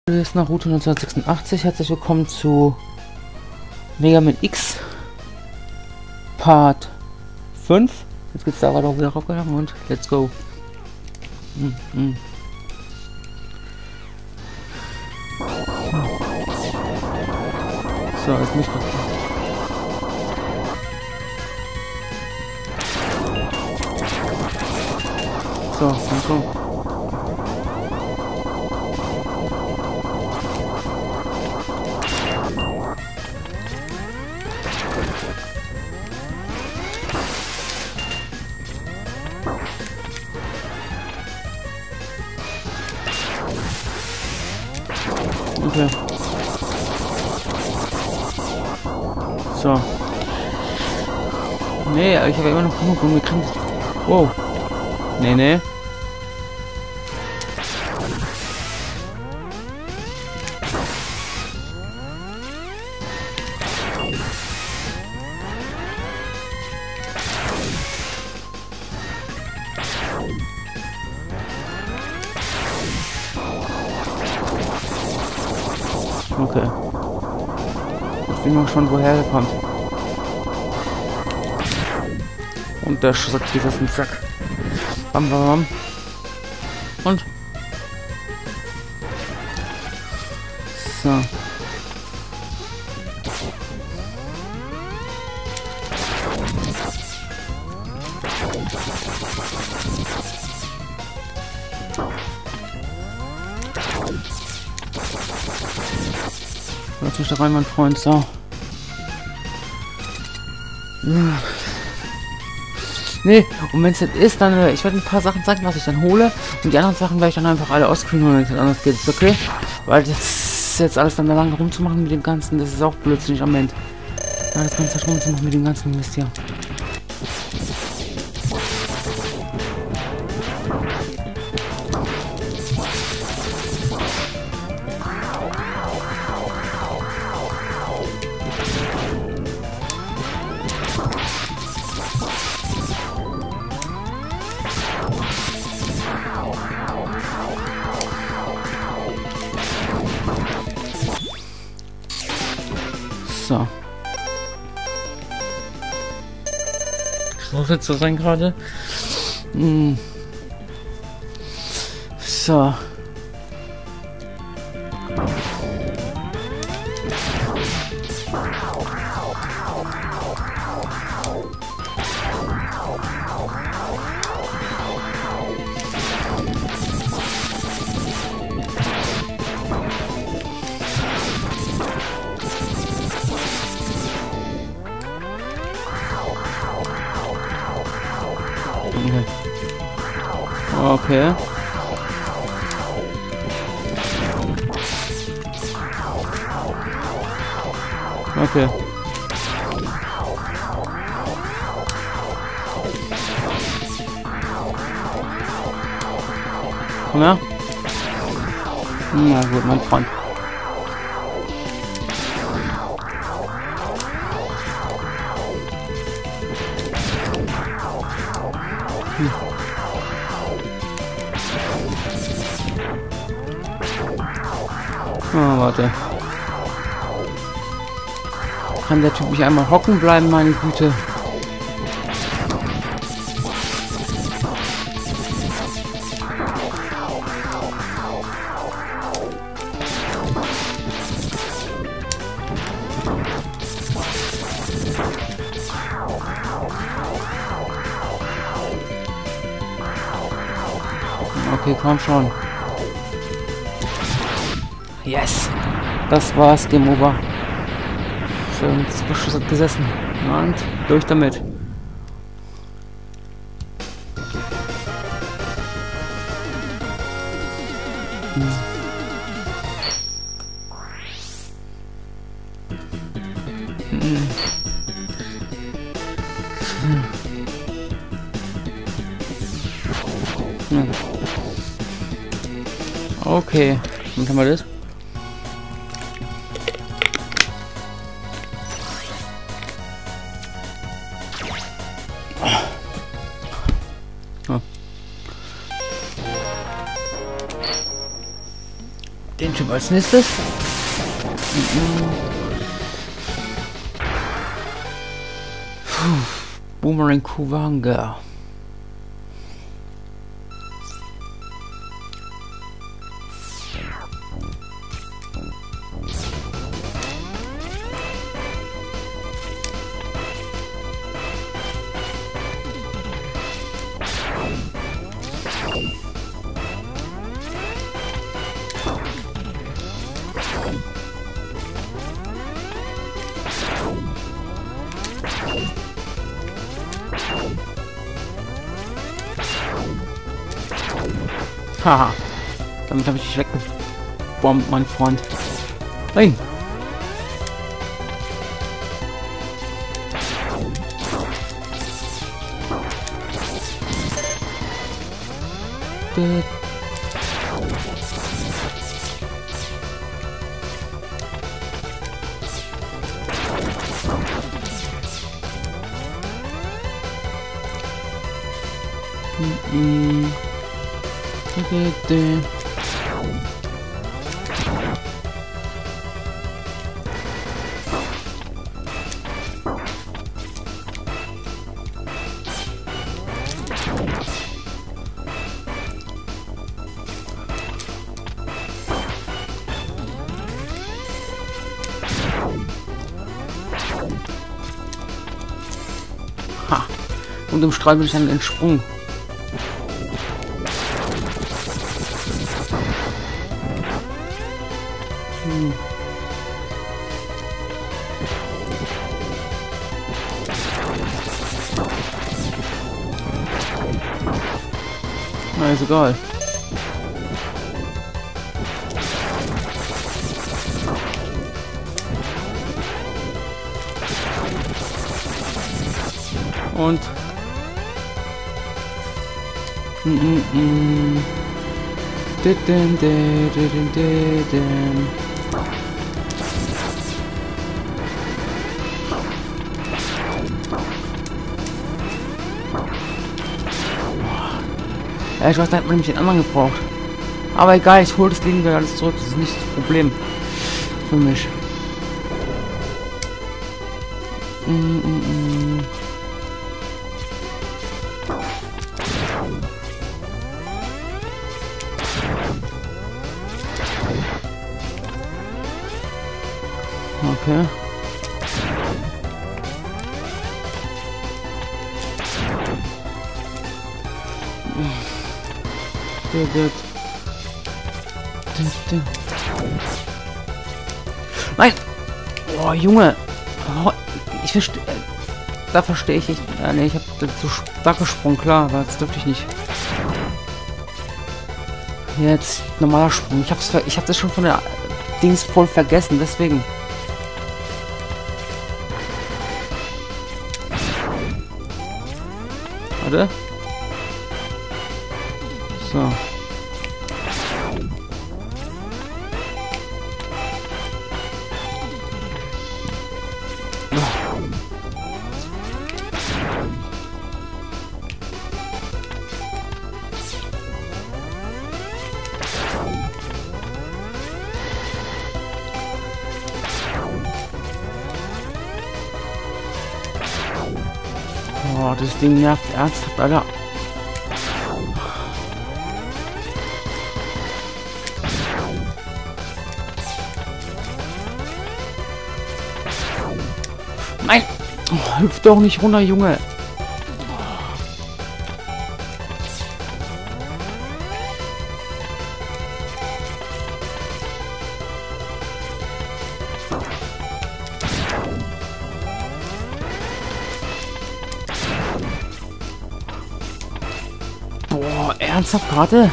Hier ist nach Route 1986. Herzlich willkommen zu Mega Man X Part 5. Jetzt geht's da gerade auch wieder raufgegangen und let's go. So, jetzt mich doch. So, komm schon. Okay. So. Nee, ich habe immer noch genug und wir kriegen. Wow. Nee. Okay. Ich bin mal schon, woher er kommt. Und der Schuss hat dieses einen Sack. Bam, bam, bam. Und? So. Lass mich da rein, mein Freund, so. Nee, und wenn es jetzt ist, dann, ich werde ein paar Sachen zeigen, was ich dann hole. Und die anderen Sachen werde ich dann einfach alle ausscreenen, wenn es anders geht. Ist okay? Weil jetzt alles dann da lang rumzumachen mit dem Ganzen, das ist auch blödsinnig am Ende. Ja, das Ganze rumzumachen mit dem ganzen Mist hier. So. Muss jetzt so sein gerade. So. Okay. Okay. Komm her. Na gut, mein Freund. Oh, warte. Kann der Typ nicht einmal hocken bleiben, meine Güte? Okay, komm schon. Yes! Das war's, Game Over. Schön, das Schuss hat gesessen. Und durch damit. Okay, dann haben wir das. Den Typ Als nächstes. Boomerang Kuwanga. Haha. Damit habe ich dich weggebombt, mein Freund. Nein. Ha. Und im Strahl bin ich dann entsprungen. Na, ist egal. Und ja, ich weiß, da hat man nämlich den anderen gebraucht. Aber egal, ich hole das Ding wieder alles zurück. Das ist nicht das Problem für mich. Okay. Nein! Oh, Junge! Oh, ich verstehe. Da verstehe ich nicht. Nee, ich habe zu stark gesprungen, klar, aber das dürfte ich nicht. Jetzt normaler Sprung. Ich habe das schon von der Dings voll vergessen, deswegen. Warte. So. Oh, das Ding nervt ernsthaft, Alter. Nein! Oh, hüpf doch nicht runter, Junge. Boah, ernsthaft gerade?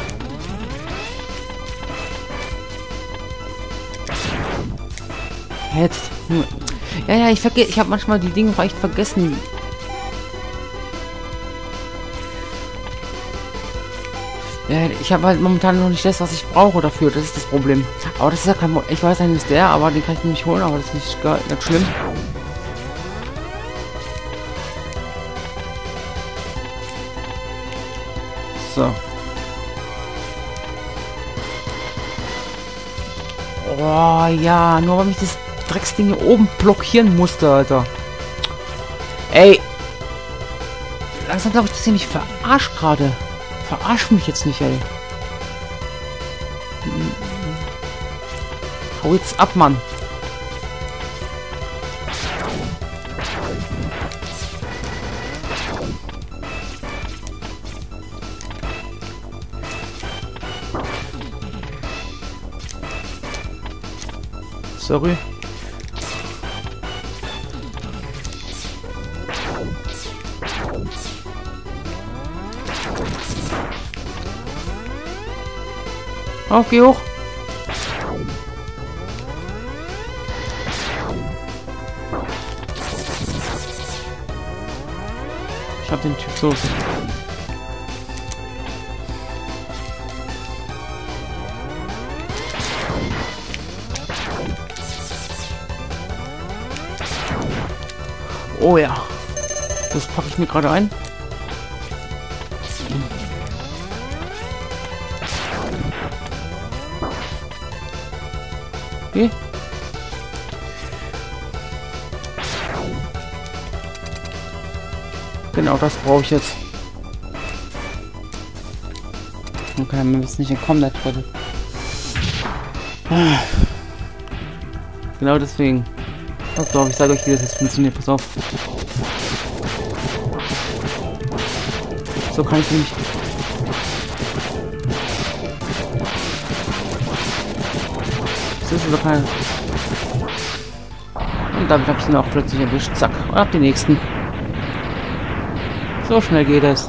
Jetzt. Ja, ich vergesse. Ich habe manchmal die Dinge vielleicht vergessen. Ja, ich habe halt momentan noch nicht das, was ich brauche dafür. Das ist das Problem. Aber das ist ja kein Problem. Ich weiß nicht, ist der, aber den kann ich nicht holen. Aber das ist nicht schlimm. So. Oh ja, nur weil mich das Drecksding hier oben blockieren musste, Alter. Ey. Langsam glaube ich, dass ihr mich verarscht gerade. Verarsch mich jetzt nicht, ey. Hau jetzt ab, Mann. Sorry. Auf, geh hoch. Ich hab den Typ so. Oh ja. Das packe ich mir gerade ein. Okay. Genau, das brauche ich jetzt. Man kann mir jetzt nicht entkommen, der Trottel. Genau deswegen. Pass auf, ich sage euch, wie das jetzt funktioniert. Pass auf. So kann ich nicht. Das ist so kein. Und damit habe ich ihn auch plötzlich erwischt. Zack. Und ab den nächsten. So schnell geht es.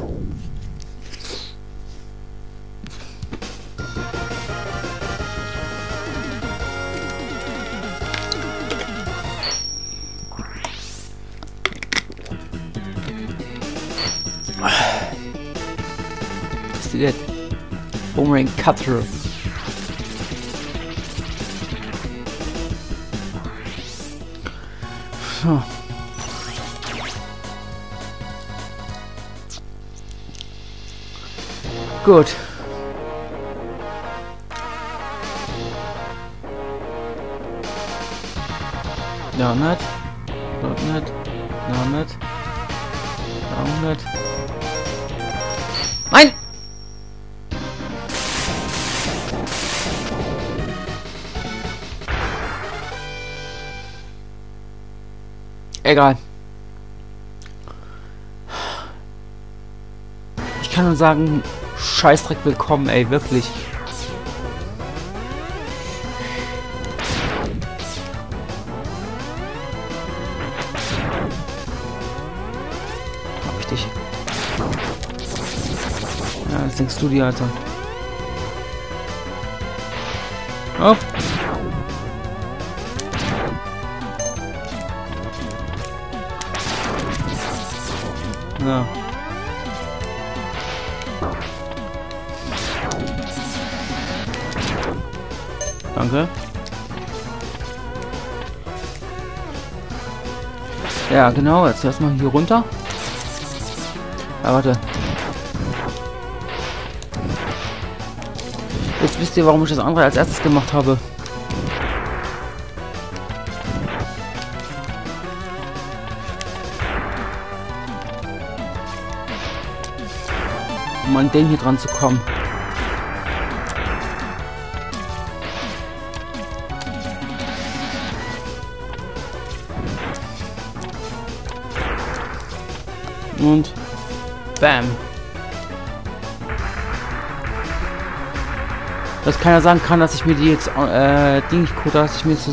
It. Boomerang Cutter. So. Gut. Ja, nicht. Dort nicht. Ja, nicht. Auch nicht. Nein! Egal. Ich kann nur sagen, Scheißdreck willkommen, ey, wirklich. Hab ich dich. Ja, das denkst du dir, Alter. Auf. Ja. Danke. Ja, genau. Jetzt erstmal hier runter. Ja, warte. Jetzt wisst ihr, warum ich das andere als erstes gemacht habe. Um an den hier dran zu kommen. Und bam. Dass keiner sagen kann, dass ich mir die jetzt dass ich mir jetzt so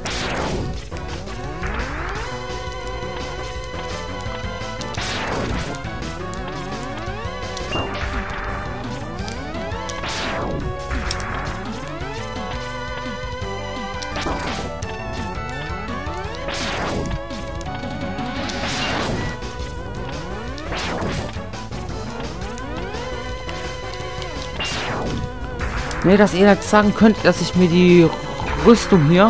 nee, dass ihr jetzt sagen könnt, dass ich mir die Rüstung hier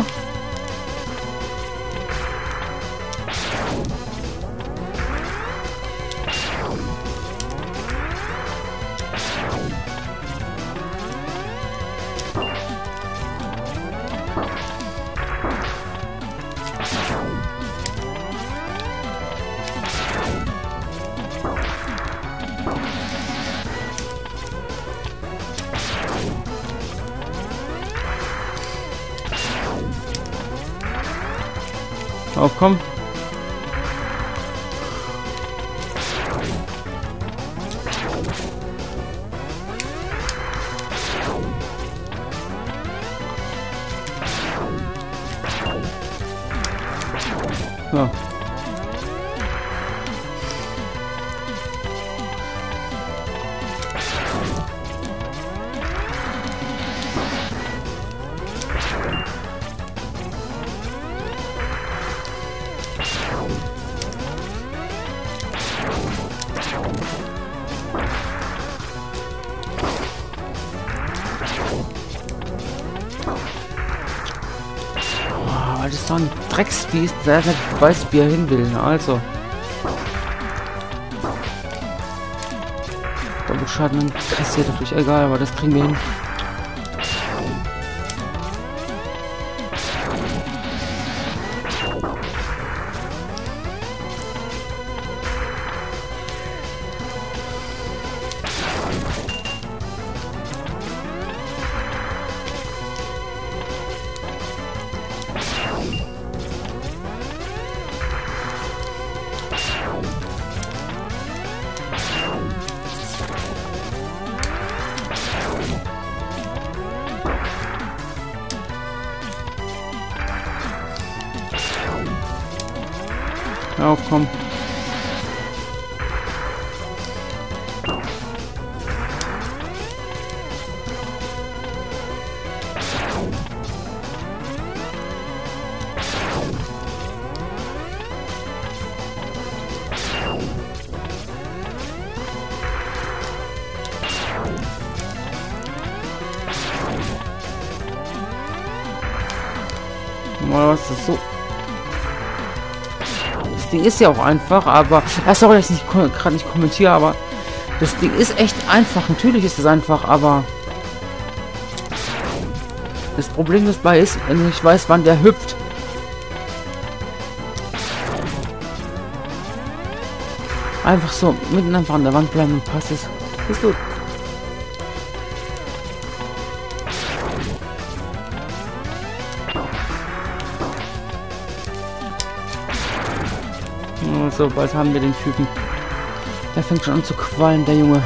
Auf, komm. So. Das ist so ein Drecksbiest, der nicht weiß, wie er hin will. Also. Doppelschaden kassiert natürlich egal, aber das kriegen wir hin. Hör auf, komm. Was ist das so? Das Ding ist ja auch einfach, aber... sorry, dass ich gerade nicht kommentiere, aber... Das Ding ist echt einfach. Natürlich ist es einfach, aber... Das Problem dabei ist, wenn ich weiß, wann der hüpft. Einfach so mitten einfach an der Wand bleiben und passt es. Ist gut. So, bald haben wir den Typen. Der fängt schon an zu qualmen, der Junge.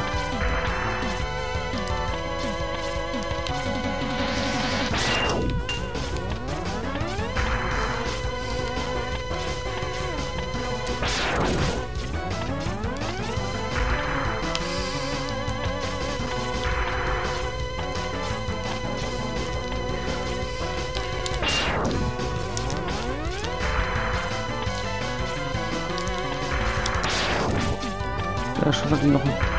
Der Schuss hat ihn noch.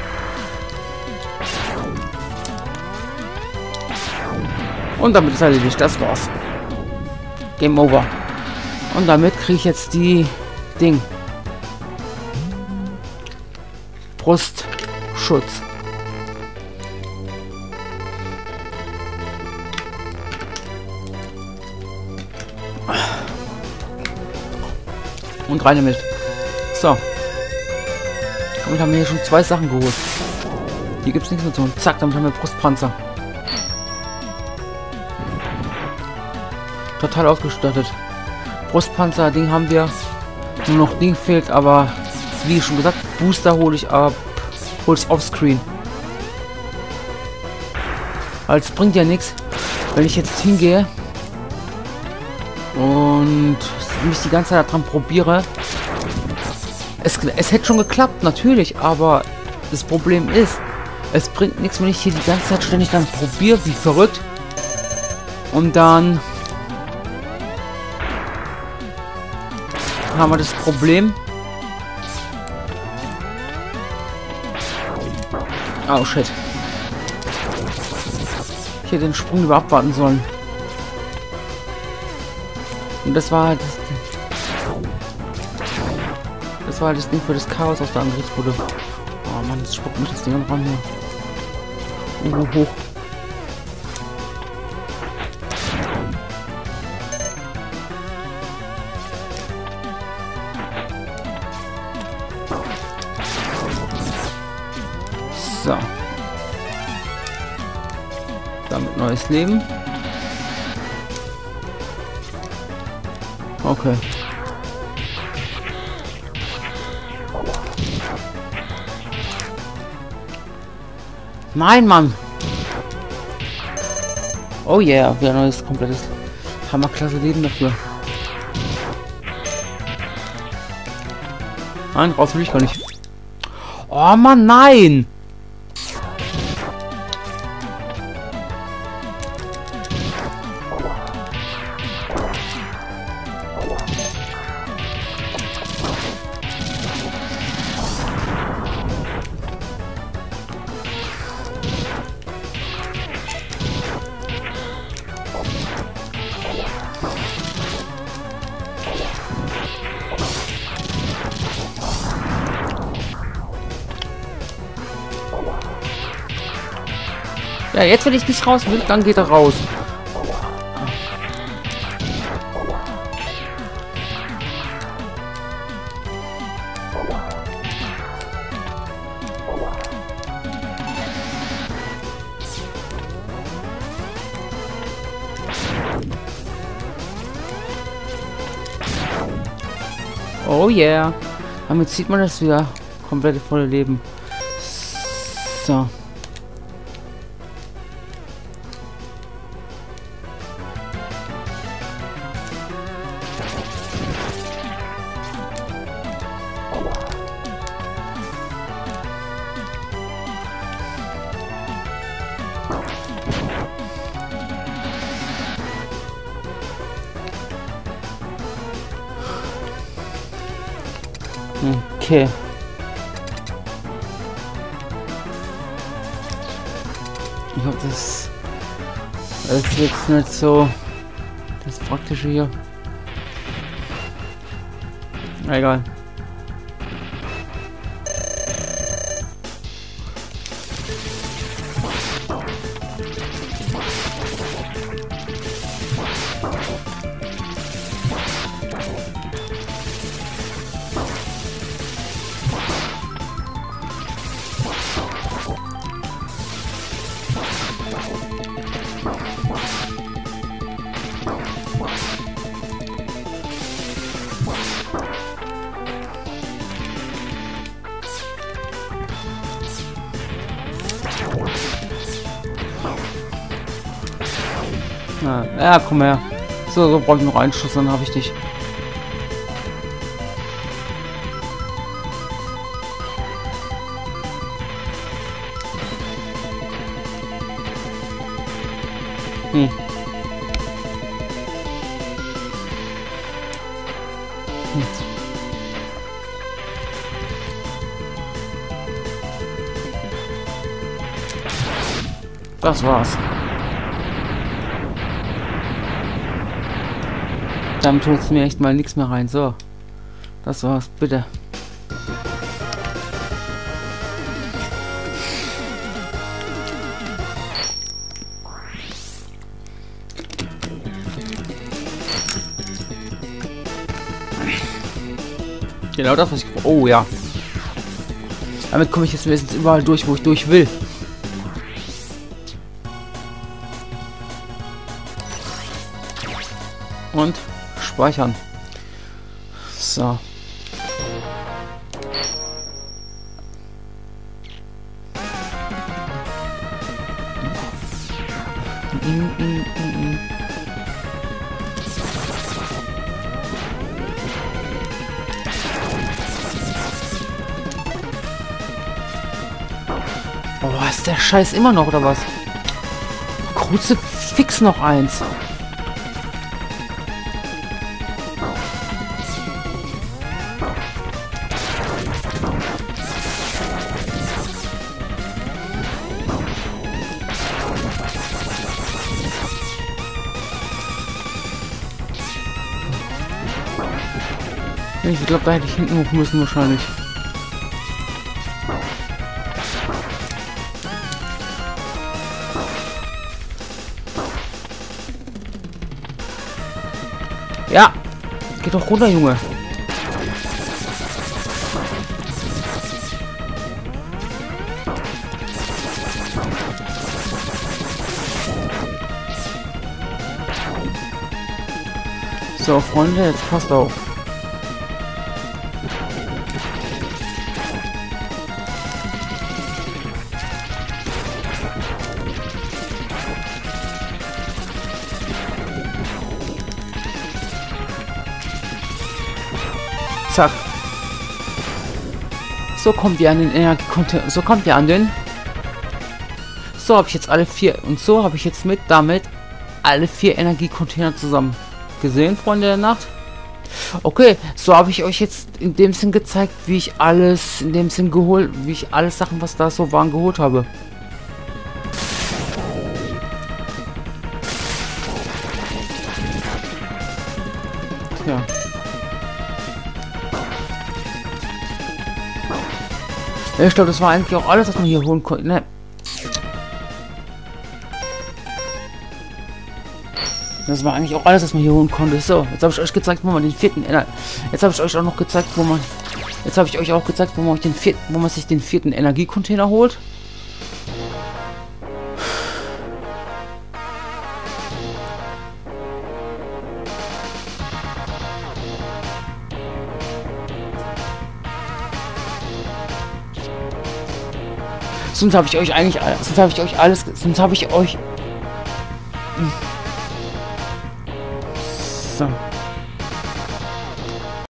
Und damit ist erledigt. Das war's. Game over. Und damit kriege ich jetzt die Ding. Brustschutz. Und rein damit. So. Damit haben wir hier schon 2 Sachen geholt. Hier gibt es nichts mehr zu tun. Zack, damit haben wir Brustpanzer. Total ausgestattet. Brustpanzer, Ding haben wir. Nur noch Ding fehlt, aber wie schon gesagt, Booster hole ich ab. Hol ich offscreen. Als bringt ja nichts, wenn ich jetzt hingehe und mich die ganze Zeit daran probiere. Es hätte schon geklappt, natürlich, aber das Problem ist, es bringt nichts, wenn ich hier die ganze Zeit ständig dann probiere, wie verrückt. Und dann haben wir das Problem. Oh shit. Ich hätte den Sprung lieber abwarten sollen. Und das war halt das Ding für das Chaos aus der Angriffsbude. Oh Mann, das spuckt mich das Ding ran hier. Hoch. So. Damit neues Leben. Okay. Nein, Mann! Oh yeah, wieder neues, komplettes Hammerklasse Leben dafür. Nein, raus will ich gar nicht. Oh Mann, nein! Ja, jetzt wenn ich nicht raus will, dann geht er raus. Oh yeah. Damit sieht man das wieder komplette volle Leben. So. Okay. Ich hoffe, das ist jetzt nicht so das Praktische hier. Egal. Ja, komm her. So brauche ich noch einen Schuss, dann habe ich dich. Hm. Das war's. Dann tut mir echt mal nichts mehr rein. So. Das war's, bitte. Genau das, was ich... Oh ja. Damit komme ich jetzt wenigstens überall durch, wo ich durch will. Und speichern. So. Oh, ist der Scheiß immer noch, oder was? Kruzifix noch eins. Ich glaube, da hätte ich hinten hoch müssen wahrscheinlich. Ja, geh doch runter, Junge. So, Freunde, jetzt passt auf. Zack. So kommt ihr an den Energiecontainer. So kommt ihr an den. So habe ich jetzt alle 4. Und so habe ich jetzt damit alle 4 Energiecontainer zusammen gesehen, Freunde der Nacht. Okay, so habe ich euch jetzt in dem Sinn gezeigt, wie ich alles in dem Sinn geholt, wie ich alles Sachen, was da so waren, geholt habe. Ja. Ich glaube, das war eigentlich auch alles, was man hier holen konnte. Ne? Das war eigentlich auch alles, was man hier holen konnte. So, jetzt habe ich euch gezeigt, wo man den 4. Jetzt habe ich euch auch noch gezeigt, wo man. Jetzt habe ich euch auch gezeigt, wo man sich den 4. Energiecontainer holt. Sonst habe ich euch eigentlich, sonst habe ich euch alles, sonst habe ich euch. So.